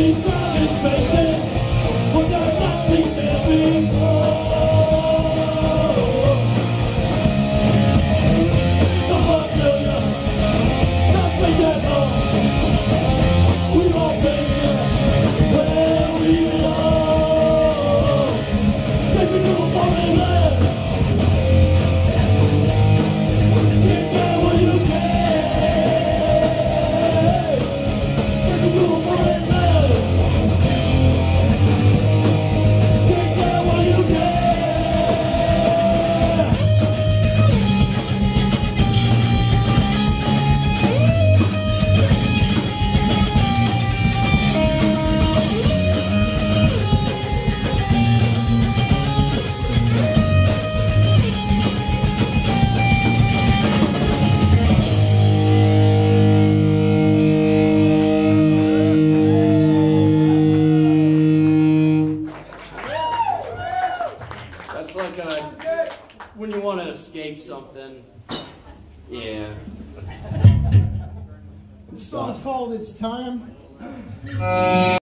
these crowded spaces, what does that think there be? The heart failure, not for that long. We all been here, where we belong. Take me to a foreign land. Get there where you can. Take me to a foreign land. Get there where you can. That's like when you want to escape something. Yeah. This song's called It's Time.